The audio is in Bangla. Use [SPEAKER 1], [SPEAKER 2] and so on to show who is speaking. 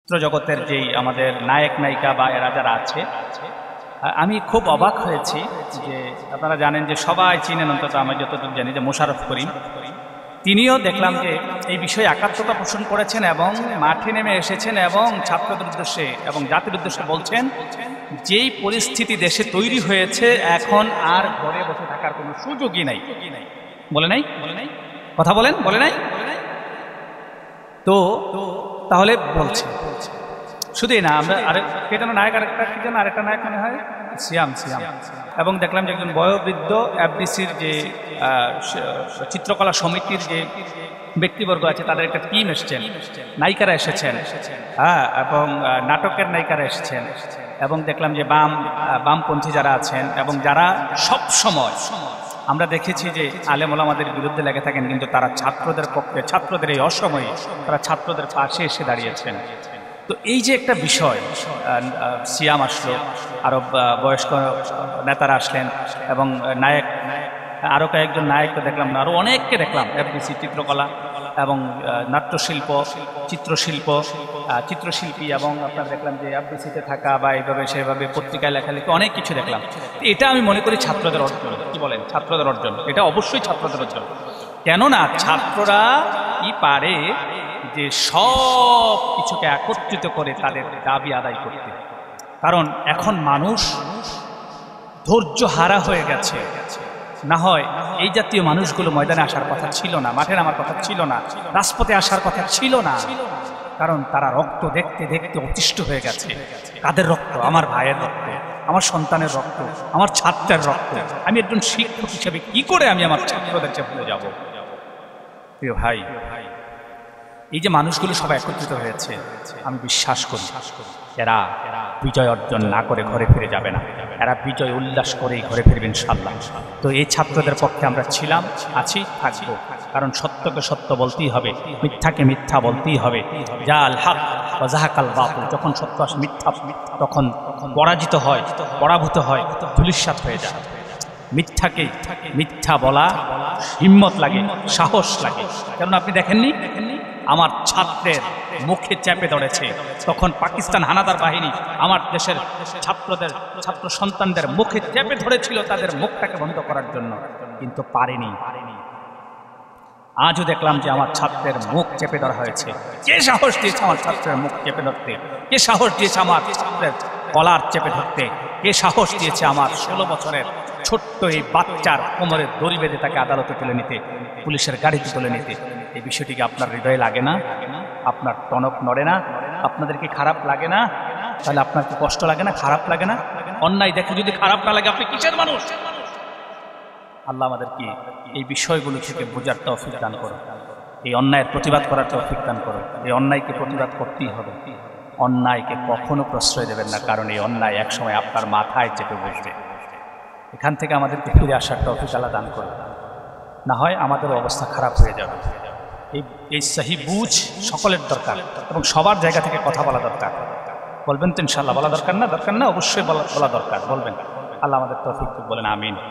[SPEAKER 1] চিত্রজগতের যেই আমাদের নায়ক নায়িকা বা এরা যারা আছে, আমি খুব অবাক হয়েছি যে আপনারা জানেন যে সবাই চিনেন, অন্তত আমি যতটুকু জানি, যে মোশাররফ করিম। তিনিও দেখলাম যে এই বিষয়ে একাত্মতা পোষণ করেছেন এবং মাঠে নেমে এসেছেন এবং ছাত্রদের উদ্দেশ্যে এবং জাতির উদ্দেশ্যে বলছেন যেই পরিস্থিতি দেশে তৈরি হয়েছে এখন আর ঘরে বসে থাকার কোনো সুযোগই নাই। বলে নাই? কথা বলেন, বলে নাই? তো তাহলে বলছে শুধুই না, আমরা কে যেন নায়ক, আরেকটা নায়ক মনে হয় সিয়াম। এবং দেখলাম যে একজন বয়োবৃদ্ধ এফডিসির যে চিত্রকলা সমিতির যে ব্যক্তিবর্গ আছে তাদের একটা টিম এসেছেন, নায়িকারা এসেছেন, হ্যাঁ, এবং নাটকের নায়িকারা এসেছেন, এবং দেখলাম যে বামপন্থী যারা আছেন এবং যারা সব সময় আমরা দেখেছি যে আলেম ওলামাদের বিরুদ্ধে লেগে থাকেন, কিন্তু তারা ছাত্রদের পক্ষে, ছাত্রদের এই অসময়ে তারা ছাত্রদের পাশে এসে দাঁড়িয়েছেন। তো এই যে একটা বিষয়, সিয়াম আসলো, আরো বয়স্ক নেতারা আসলেন এবং নায়ক, আরো কয়েকজন নায়ককে দেখলাম, আরো অনেককে দেখলাম, এফডিসি চিত্রকলা এবং নাট্যশিল্প, চিত্রশিল্পী, এবং আপনারা দেখলাম যে এফডিসিতে থাকা বা এইভাবে সেভাবে পত্রিকায় লেখালেখি অনেক কিছু দেখলাম। এটা আমি মনে করি ছাত্রদের অর্জন। কি বলেন? ছাত্রদের অর্জন, এটা অবশ্যই ছাত্রদের অর্জন। কেননা ছাত্ররা কি পারে যে সব কিছুকে একত্রিত করে তাদের দাবি আদায় করতে। কারণ এখন মানুষ ধৈর্য হারা হয়ে গেছে। না হয় এই জাতীয় মানুষগুলো ময়দানে আসার কথা ছিল না, মাঠে নামার কথা ছিল না, রাজপথে আসার কথা ছিল না। কারণ তারা রক্ত দেখতে দেখতে অতিষ্ঠ হয়ে গেছে। কাদের রক্ত? আমার ভাইয়ের রক্ত, আমার সন্তানের রক্ত, আমার ছাত্রের রক্ত। আমি একজন শিক্ষক হিসেবে কি করে আমি আমার ছাত্রদেরকে ভুলে যাব? প্রিয় ভাই, এই যে মানুষগুলো সবাই একত্রিত হয়েছে, আমি বিশ্বাস করি এরা বিজয় অর্জন না করে ঘরে ফিরে যাবে না। এরা বিজয় উল্লাস করেই ঘরে ফিরবে ইনশাআল্লাহ। তো এই ছাত্রদের পক্ষে আমরা ছিলাম, আছি, থাকবো। কারণ সত্যকে সত্য বলতেই হবে, মিথ্যাকে মিথ্যা বলতেই হবে। জাল হক ওয়া যাহাকাল বাতিল, যখন সত্য আসে মিথ্যা তখন পরাজিত হয়, পরাভূত হয়, ধূলিসাৎ হয়ে যায়। মিথ্যাকে মিথ্যা বলা হিম্মত লাগে, সাহস লাগে। কারণ আপনি দেখেননি আমার ছাত্রের মুখে চেপে ধরেছে, তখন পাকিস্তান হানাদার বাহিনী আমার দেশের ছাত্র সন্তানদের মুখে চেপে ধরেছিল তাদের মুখটাকে বন্ধ করার জন্য, কিন্তু পারেনি। আজও দেখলাম যে আমার ছাত্রের মুখ চেপে ধরা হয়েছে। কে সাহস দিয়েছে আমার ছাত্রের মুখ চেপে ধরতে? কে সাহস দিয়েছে আমার ছাত্রের কলার চেপে ধরতে? কে সাহস দিয়েছে আমার 16 বছরের ছোট্ট এই বাচ্চার কোমরে দড়ি বেঁধে তাকে আদালতে তুলে নিতে, পুলিশের গাড়িতে তুলে নিতে? এই বিষয়টিকে আপনার হৃদয়ে লাগে না? আপনার টনক নড়ে না? আপনাদের কি খারাপ লাগে না? তাহলে আপনার কি কষ্ট লাগে না? খারাপ লাগে না? অন্যায় দেখে যদি খারাপ না লাগে, আপনি কিসের মানুষ? আল্লাহ আমাদেরকে এই বিষয়গুলো থেকে বোঝার তৌফিক দান করো, এই অন্যায়ের প্রতিবাদ করার তৌফিক দান করো। এই অন্যায়কে প্রতিবাদ করতেই হবে। অন্যায়কে কখনো প্রশ্রয় দেবেন না, কারণ এই অন্যায় একসময় আপনার মাথায় চেপে বসবে। এখান থেকে আমাদেরকে ফিরে আসার তৌফিক আল্লাহ দান করো, না হয় আমাদের অবস্থা খারাপ হয়ে যাবে। এই সহি বুঝ সকলের দরকার এবং সবার জায়গা থেকে কথা বলা দরকার। বলবেন তো ইনশাআল্লাহ? বলা দরকার না? দরকার না? অবশ্যই বলা দরকার। বলবেন। আল্লাহ আমাদের তৌফিক বলেন, আমিন।